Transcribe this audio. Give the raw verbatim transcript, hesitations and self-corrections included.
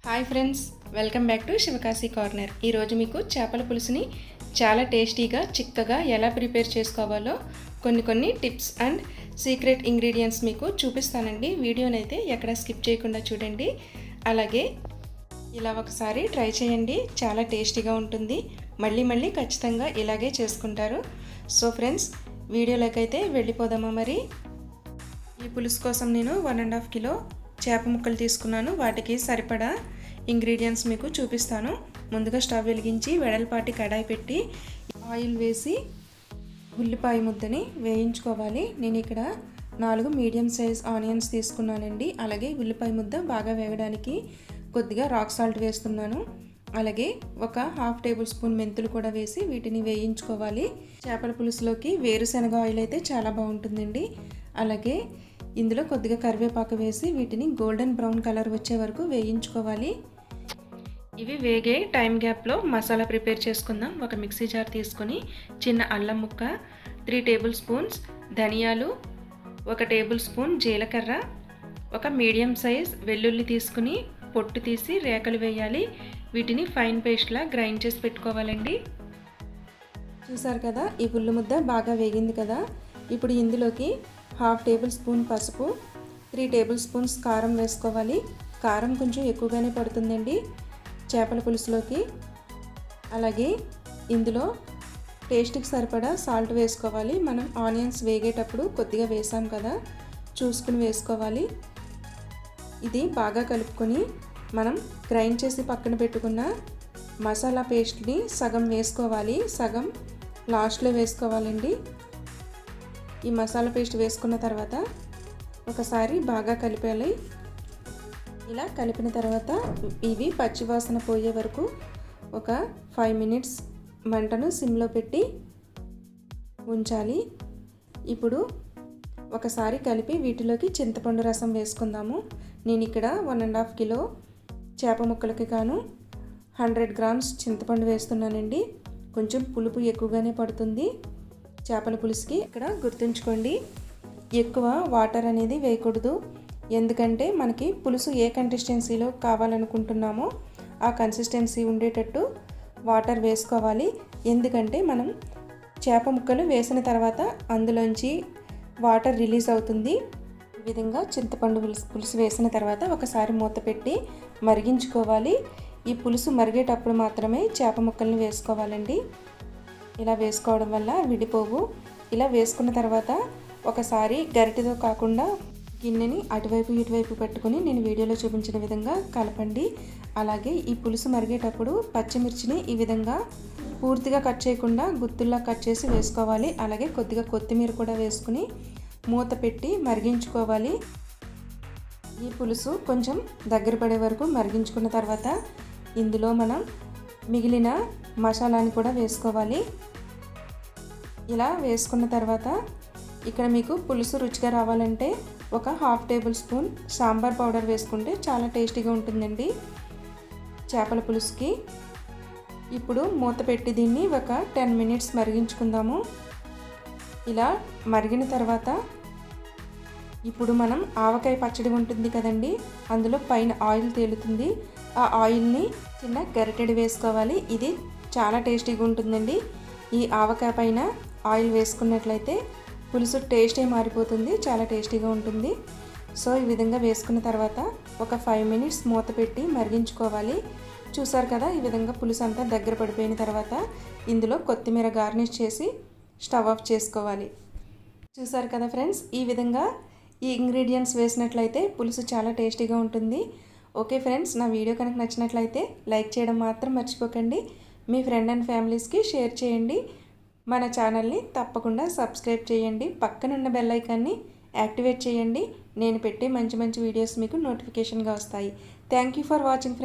Hi friends, welcome back to Sivakasi corner. ఈరోజు మీకు చేపల పులుసుని చాలా టేస్టీగా చిక్కగా ఎలా ప్రిపేర్ చేసుకోవాలో కొన్ని కొన్ని టిప్స్ అండ్ సీక్రెట్ ఇంగ్రీడియంట్స్ మీకు చూపిస్తానండి. వీడియోని అయితే ఎక్కడ స్కిప్ చేయకుండా చూడండి. అలాగే ఇలా ఒకసారి ట్రై చేయండి, చాలా టేస్టీగా ఉంటుంది. మళ్ళీ మళ్ళీ ఖచ్చితంగా ఇలాగే చేసుకుంటారు. సో ఫ్రెండ్స్, వీడియోలోకి అయితే వెళ్ళిపోదామా. మరి ఈ పులుసు కోసం నేను వన్ అండ్ హాఫ్ కిలో చేప ముక్కలు తీసుకున్నాను. వాటికి సరిపడా ఇంగ్రీడియంట్స్ మీకు చూపిస్తాను. ముందుగా స్టవ్ వెలిగించి వెడల్పాటి కడాయి పెట్టి ఆయిల్ వేసి ఉల్లిపాయ ముద్దని వేయించుకోవాలి. నేను ఇక్కడ నాలుగు మీడియం సైజ్ ఆనియన్స్ తీసుకున్నానండి. అలాగే ఉల్లిపాయ ముద్ద బాగా వేగడానికి కొద్దిగా రాక్ సాల్ట్ వేస్తున్నాను. అలాగే ఒక హాఫ్ టేబుల్ స్పూన్ మెంతులు కూడా వేసి వీటిని వేయించుకోవాలి. చేపల పులుసులోకి వేరుశనగ ఆయిల్ అయితే చాలా బాగుంటుందండి. అలాగే ఇందులో కొద్దిగా కరివేపాకు వేసి వీటిని గోల్డెన్ బ్రౌన్ కలర్ వచ్చే వరకు వేయించుకోవాలి. ఇవి వేగే టైం గ్యాప్లో మసాలా ప్రిపేర్ చేసుకుందాం. ఒక మిక్సీ జార్ తీసుకొని చిన్న అల్లం ముక్క, త్రీ టేబుల్ స్పూన్స్ ధనియాలు, ఒక టేబుల్ స్పూన్ జీలకర్ర, ఒక మీడియం సైజ్ వెల్లుల్లి తీసుకుని పొట్టు తీసి రేకలు వేయాలి. వీటిని ఫైన్ పేస్ట్లా గ్రైండ్ చేసి పెట్టుకోవాలండి. చూసారు కదా, ఈ పుల్లు ముద్ద బాగా వేగింది కదా. ఇప్పుడు ఇందులోకి హాఫ్ టేబుల్ స్పూన్ పసుపు, త్రీ టేబుల్ స్పూన్స్ కారం వేసుకోవాలి. కారం కొంచెం ఎక్కువగానే పడుతుందండి చేపల పులుసులోకి. అలాగే ఇందులో టేస్ట్కి సరిపడా సాల్ట్ వేసుకోవాలి. మనం ఆనియన్స్ వేగేటప్పుడు కొద్దిగా వేసాం కదా, చూసుకుని వేసుకోవాలి. ఇది బాగా కలుపుకొని మనం గ్రైండ్ చేసి పక్కన పెట్టుకున్న మసాలా పేస్ట్ని సగం వేసుకోవాలి, సగం లాస్ట్లో వేసుకోవాలండి. ఈ మసాలా పేస్ట్ వేసుకున్న తర్వాత ఒకసారి బాగా కలిపాలి. ఇలా కలిపిన తర్వాత ఇవి పచ్చివాసన పోయే వరకు ఒక ఫైవ్ మినిట్స్ మంటను సిమ్లో పెట్టి ఉంచాలి. ఇప్పుడు ఒకసారి కలిపి వీటిలోకి చింతపండు రసం వేసుకుందాము. నేను ఇక్కడ వన్ అండ్ హాఫ్ కిలో చేప ముక్కలకి గాను హండ్రెడ్ గ్రామ్స్ చింతపండు వేస్తున్నానండి. కొంచెం పులుపు ఎక్కువగానే పడుతుంది చేపల పులుసుకి. ఇక్కడ గుర్తుంచుకోండి, ఎక్కువ వాటర్ అనేది వేయకూడదు. ఎందుకంటే మనకి పులుసు ఏ కన్సిస్టెన్సీలో కావాలనుకుంటున్నామో ఆ కన్సిస్టెన్సీ ఉండేటట్టు వాటర్ వేసుకోవాలి. ఎందుకంటే మనం చేప ముక్కలు వేసిన తర్వాత అందులోంచి వాటర్ రిలీజ్ అవుతుంది. ఈ విధంగా చింతపండు పులుసు పులుసు వేసిన తర్వాత ఒకసారి మూత పెట్టి మరిగించుకోవాలి. ఈ పులుసు మరిగేటప్పుడు మాత్రమే చేప ముక్కల్ని వేసుకోవాలండి. ఇలా వేసుకోవడం వల్ల విడిపోవు. ఇలా వేసుకున్న తర్వాత ఒకసారి గరిటెతో కాకుండా గిన్నెని అటువైపు ఇటువైపు పెట్టుకుని నేను వీడియోలో చూపించిన విధంగా కలపండి. అలాగే ఈ పులుసు మరిగేటప్పుడు పచ్చిమిర్చిని ఈ విధంగా పూర్తిగా కట్ చేయకుండా గుత్తుల్లా కట్ చేసి వేసుకోవాలి. అలాగే కొద్దిగా కొత్తిమీర కూడా వేసుకుని మూత పెట్టి మరిగించుకోవాలి. ఈ పులుసు కొంచెం దగ్గర పడే వరకు మరిగించుకున్న తర్వాత ఇందులో మనం మిగిలిన మసాలాని కూడా వేసుకోవాలి. ఇలా వేసుకున్న తర్వాత ఇక్కడ మీకు పులుసు రుచిగా రావాలంటే ఒక half tablespoon sambar powder వేసుకుంటే చాలా టేస్టీగా ఉంటుందండి చేపల పులుసుకి. ఇప్పుడు మూత పెట్టి దీన్ని ఒక టెన్ మినిట్స్ మరిగించుకుందాము. ఇలా మరిగిన తర్వాత ఇప్పుడు మనం ఆవకాయ పచ్చడి ఉంటుంది కదండి, అందులో పైన ఆయిల్ తేలుతుంది. ఆ ఆయిల్ని చిన్న గరిటెడు వేసుకోవాలి. ఇది చాలా టేస్టీగా ఉంటుందండి. ఈ ఆవకాయ పైన ఆయిల్ వేసుకున్నట్లయితే పులుసు టేస్టే మారిపోతుంది, చాలా టేస్టీగా ఉంటుంది. సో ఈ విధంగా వేసుకున్న తర్వాత ఒక ఫైవ్ మినిట్స్ మూత పెట్టి మరిగించుకోవాలి. చూసారు కదా, ఈ విధంగా పులుసు అంతా దగ్గర పడిపోయిన తర్వాత ఇందులో కొత్తిమీర గార్నిష్ చేసి స్టవ్ ఆఫ్ చేసుకోవాలి. చూసారు కదా ఫ్రెండ్స్, ఈ విధంగా ఈ ఇంగ్రీడియంట్స్ వేసినట్లయితే పులుసు చాలా టేస్టీగా ఉంటుంది. ఓకే ఫ్రెండ్స్, నా వీడియో కనుక నచ్చినట్లయితే లైక్ చేయడం మాత్రం మర్చిపోకండి. మీ ఫ్రెండ్ అండ్ ఫ్యామిలీస్కి షేర్ చేయండి. మన ఛానల్ని తప్పకుండా సబ్స్క్రైబ్ చేయండి. పక్కనున్న బెల్ ఐకాన్ని యాక్టివేట్ చేయండి. నేను పెట్టే మంచి మంచి వీడియోస్ మీకు నోటిఫికేషన్గా వస్తాయి. Thank you for watching.